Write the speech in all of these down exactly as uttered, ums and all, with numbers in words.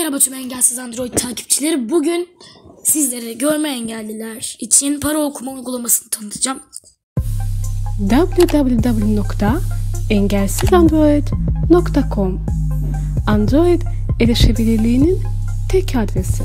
Merhaba tüm engelsiz Android takipçileri. Bugün sizlere görme engelliler için para okuma uygulamasını tanıtacağım. w w w nokta engelsiz android nokta com Android erişebilirliğinin tek adresi.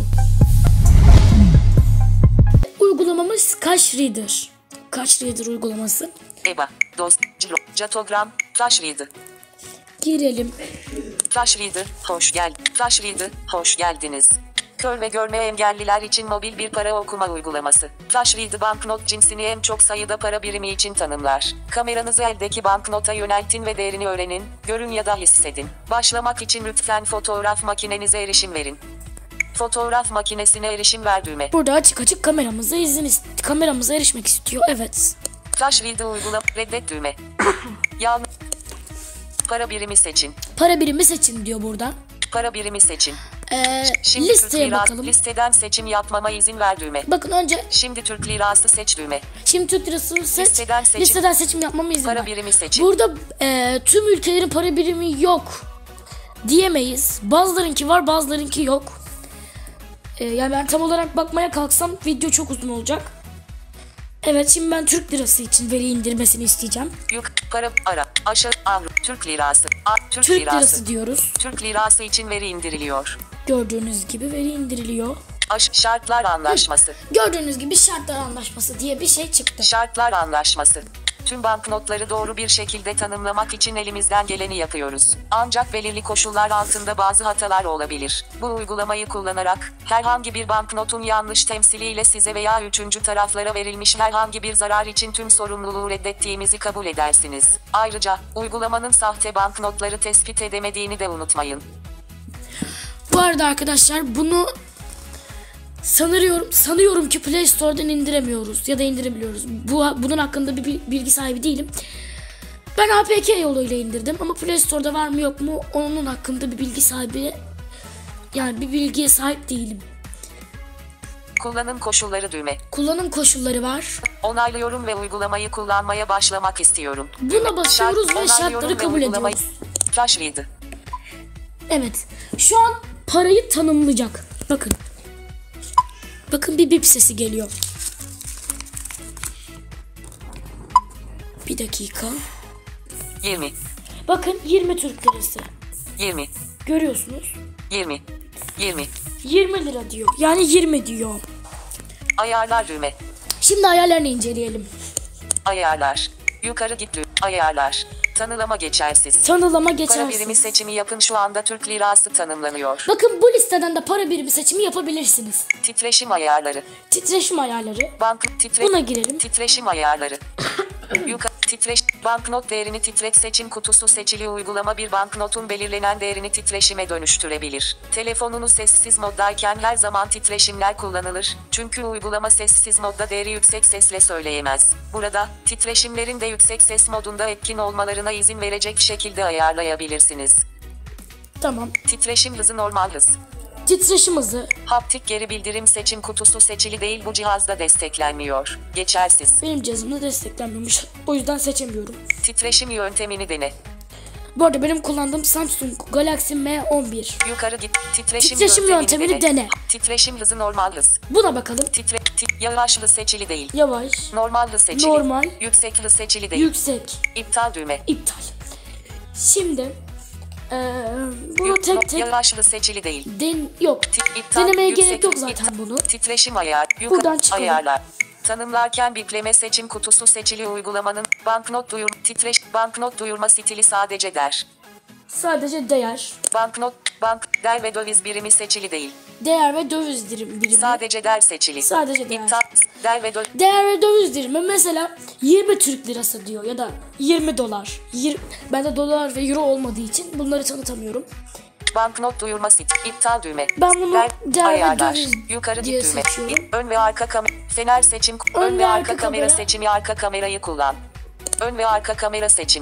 Uygulamamız Cash Reader. Cash Reader uygulaması. E B A, D O S, Ciro, Catogram, Cash Reader. Girelim. Cash Reader, hoş gel. Cash Reader, hoş geldiniz. Kör ve görme engelliler için mobil bir para okuma uygulaması. Cash Reader banknot cinsini en çok sayıda para birimi için tanımlar. Kameranızı eldeki banknota yöneltin ve değerini öğrenin, görün ya da hissedin. Başlamak için lütfen fotoğraf makinenize erişim verin. Fotoğraf makinesine erişim ver düğme. Burada açık açık kameramıza izin ist- kameramıza erişmek istiyor. Evet. Cash Reader uygulama reddet düğme. Yalnız para birimi seçin. Para birimi seçin diyor burada. Para birimi seçin. Ee, Şimdi listeye Türk lirası bakalım. listeden seçim yapmama izin ver düğme. Bakın önce Şimdi Türk lirası seç düğme. şimdi Türk lirasını seç. Listeden seçim. Listeden seçim yapmama izin Para ver. birimi seçin. Burada e, tüm ülkelerin para birimi yok diyemeyiz. Bazılarınki var, bazılarınki yok. E, yani ben tam olarak bakmaya kalksam video çok uzun olacak. Evet, şimdi ben Türk lirası için veri indirmesini isteyeceğim. Yük para ara aşağı avro Türk lirası. A, Türk, Türk lirası. lirası diyoruz. Türk lirası için veri indiriliyor. Gördüğünüz gibi veri indiriliyor. Aş şartlar anlaşması. Gördüğünüz gibi şartlar anlaşması diye bir şey çıktı. Şartlar anlaşması. Tüm banknotları doğru bir şekilde tanımlamak için elimizden geleni yapıyoruz. Ancak belirli koşullar altında bazı hatalar olabilir. Bu uygulamayı kullanarak herhangi bir banknotun yanlış temsiliyle size veya üçüncü taraflara verilmiş herhangi bir zarar için tüm sorumluluğu reddettiğimizi kabul edersiniz. Ayrıca uygulamanın sahte banknotları tespit edemediğini de unutmayın. Bu arada arkadaşlar bunu sanıyorum sanıyorum ki Play Store'dan indiremiyoruz ya da indirebiliyoruz. Bu bunun hakkında bir bilgi sahibi değilim. Ben A P K yoluyla indirdim ama Play Store'da var mı yok mu onun hakkında bir bilgi sahibi yani bir bilgiye sahip değilim. Kullanım koşulları düğme. Kullanım koşulları var. Onaylıyorum ve uygulamayı kullanmaya başlamak istiyorum. Buna basıyoruz Şart- ve şartları onaylıyorum kabul ve uygulamayı- ediyoruz. Cash Reader. Evet. Şu an parayı tanımlayacak. Bakın. Bakın bir bip sesi geliyor. Bir dakika. yirmi. Bakın yirmi Türk lirası. yirmi. Görüyorsunuz. yirmi. yirmi. yirmi lira diyor. Yani yirmi diyor. Ayarlar düğme. Şimdi ayarlarını inceleyelim. Ayarlar. Yukarı git düğme. Ayarlar. Tanılama geçersiz. Tanılama Para birimi geçersiz. seçimi yapın, şu anda Türk lirası tanımlanıyor. Bakın bu listeden de para birimi seçimi yapabilirsiniz. Titreşim ayarları. Titreşim ayarları. Bank titre Buna girelim. Titreşim ayarları. Yukarı titreş banknot değerini titret seçim kutusu seçili uygulama bir banknotun belirlenen değerini titreşime dönüştürebilir. Telefonunu sessiz moddayken her zaman titreşimler kullanılır. Çünkü uygulama sessiz modda değeri yüksek sesle söyleyemez. Burada titreşimlerin de yüksek ses modunda etkin olmalarına izin verecek şekilde ayarlayabilirsiniz. Tamam. Titreşim hızı normal hız. Titreşim hızı. Haptik geri bildirim seçim kutusu seçili değil, bu cihazda desteklenmiyor. Geçersiz. Benim cihazımda desteklenmemiş. O yüzden seçemiyorum. Titreşim yöntemini dene. Bu arada benim kullandığım Samsung Galaxy M on bir. Yukarı git. Titreşim, Titreşim yöntemini dene. Titreşim hızı normal hız. Buna bakalım. Titre tit yavaş hız seçili değil. Yavaş. Normal hız seçili. Normal. Yüksek hız seçili değil. Yüksek. İptal düğme. İptal. Şimdi eee bunu Yuk- tek tek Yavaş hız seçili değil. den yok. Ti- iptal, Denemeye yüksek gerek yok hız, zaten iptal. bunu. Titreşim ayar. Yukarı Buradan çıkalım. ayarlar. Tanımlarken bipleme seçim kutusu seçili uygulamanın banknot duyur titreş banknot duyurma stili sadece der. Sadece değer, Banknot, bank, der ve döviz birimi seçili değil. değer ve döviz dirim birimi. Sadece der seçili. Sadece değer. İptal, der ve döviz. Değer ve döviz dirimi mesela yirmi Türk lirası diyor ya da yirmi dolar. yirmi Bende dolar ve euro olmadığı için bunları tanıtamıyorum. Banknot duyurma sit. İptal düğme. Ben bunu Der, değer ve ayarlar. döviz Yukarı diye git düğme. seçiyorum. Ön ve arka kamera. Fener seçim. Ön, ve arka, kamera, kamera. seçimi. Arka kamerayı kullan. Ön ve arka kamera seçimi.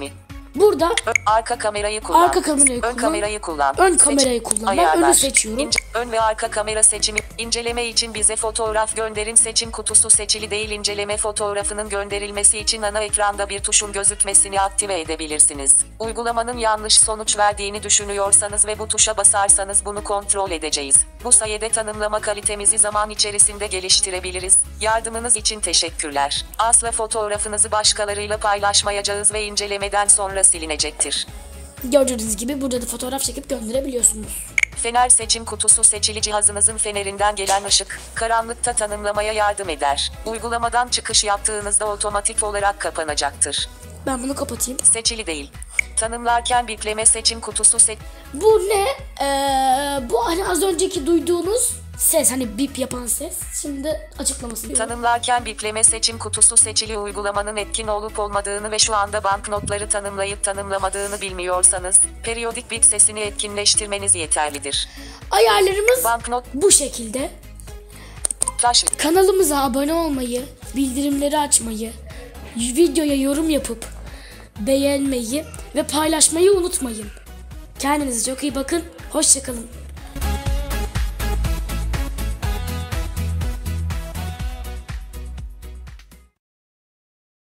Burada arka kamerayı kullan. Arka kamerayı ön kullan. kamerayı kullan. Ön kamerayı kullan. Ben önü seçiyorum. İnce, ön ve arka kamera seçimi. İnceleme için bize fotoğraf gönderin. Seçim kutusu seçili değil. İnceleme fotoğrafının gönderilmesi için ana ekranda bir tuşun gözükmesini aktive edebilirsiniz. Uygulamanın yanlış sonuç verdiğini düşünüyorsanız ve bu tuşa basarsanız bunu kontrol edeceğiz. Bu sayede tanımlama kalitemizi zaman içerisinde geliştirebiliriz. Yardımınız için teşekkürler. Asla fotoğrafınızı başkalarıyla paylaşmayacağız ve incelemeden sonra silinecektir. Gördüğünüz gibi burada da fotoğraf çekip gönderebiliyorsunuz. Fener seçim kutusu seçili cihazınızın fenerinden gelen ışık, karanlıkta tanımlamaya yardım eder. Uygulamadan çıkış yaptığınızda otomatik olarak kapanacaktır. Ben bunu kapatayım. Seçili değil. Tanımlarken bipleme seçim kutusu seç... Bu ne? Ee, bu hani az önceki duyduğunuz ses, hani bip yapan ses. Şimdi açıklaması. Tanımlarken bipleme seçim kutusu seçili uygulamanın etkin olup olmadığını ve şu anda banknotları tanımlayıp tanımlamadığını bilmiyorsanız, periyodik bip sesini etkinleştirmeniz yeterlidir. Ayarlarımız Banknot bu şekilde. Flash. Kanalımıza abone olmayı, bildirimleri açmayı, videoya yorum yapıp beğenmeyi ve paylaşmayı unutmayın. Kendinize çok iyi bakın. Hoşça kalın.